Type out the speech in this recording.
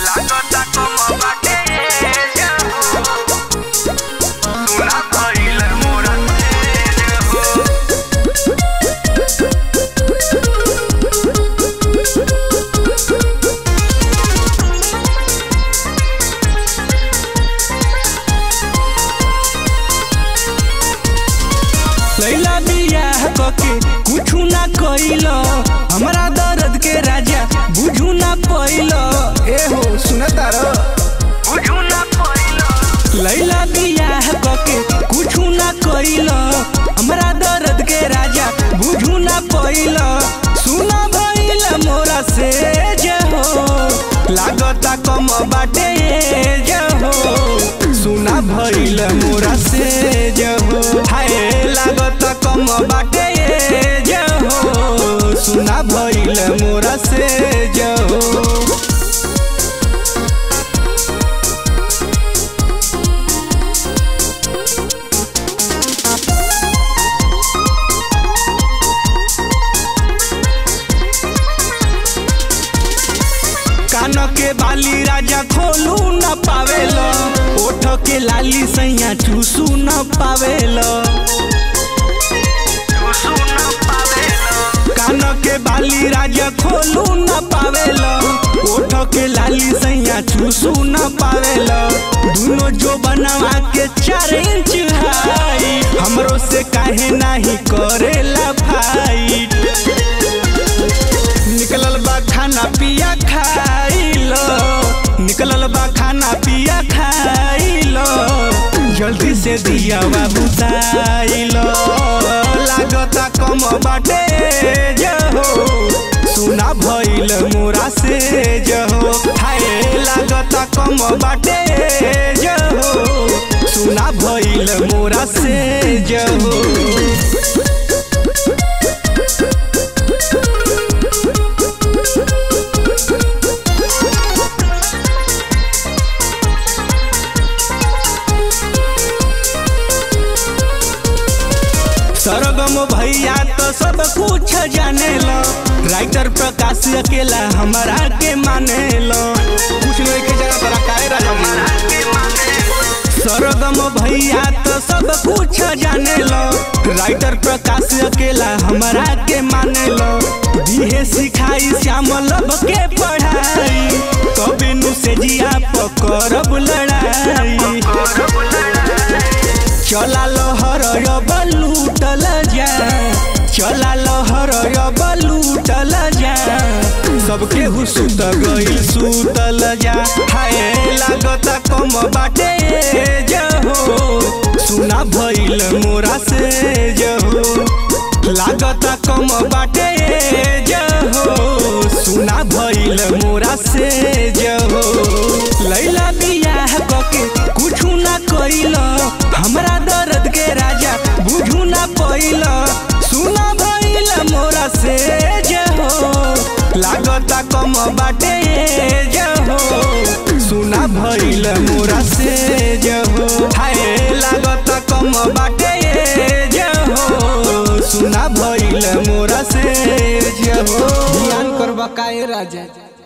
लैला बियाह कके कुछ ना कइलो, हमरा दर्द के राजा बुझू ना पइलो। ए हो सुनता रो बुझू ना पइलो। लैला बियाह कके कुछ ना कइलो, हमरा दर्द के राजा बुझू ना पइलो। सुना भइल मोरा से जहो, लागता कम बाटे जहो। सुना भइल मोरा से जहो, हाय लागता कम बाटे जहो। सुना भइल मोरा से जहो। कान के बाली राजा खोलू न पावेलो, ओठ के लाली सैया चूसू न पावेलो। कान के बाली राजा खोलू न पावेलो, ओठ के लाली सैया चूसू न पावेलो। दोनों जो बनवा के 4 इंच हाई, हमरो से काहे नाही करेला फाइट। निकलल बा खाना पिया खाइलो, निकलल बा खाना पिया खाइलो। जल्दी से दिया बाबू ताइलो, लागता कम बाटे जहो। सुना भइल मोरा से जहो, हाय लागता कम बाटे जहो। सुना भइल मोरा से जहो। सरगम भैया तो सब कुछ जानेला, राइटर प्रकाश अकेला हमारा के मानेला। कुछ नहीं के जगह पर काहे राजा हमारा के मानेला। सरगम भैया तो सब कुछ जानेला, राइटर प्रकाश अकेला हमारा के मानेला। दिहे सिखाई श्याम लब के पढ़ाई, कभी नु से जिया पकड़ब लड़ाई। चला लहर बलूटल जा, चला लहर बलूटल जा। सबके सुत गइल सुतल जा, हाय लागता कम बाटे जहो। सुना भइल मोरा से जहो, लागता कम बाटे जहो। सुना भइल मोरा से जहो। लैला बियाह कके कुछ ना कइलो, हमरा दर्द के राजा बुझू ना पइलो। सुना भइल मोरा से जहो, लागता कम बाटे जहो। सुना भइल मोरा से जहो, हाय लागता कम बाटे जहो। सुना भइल मोरा से जहो। ध्यान करबा काहे राजा।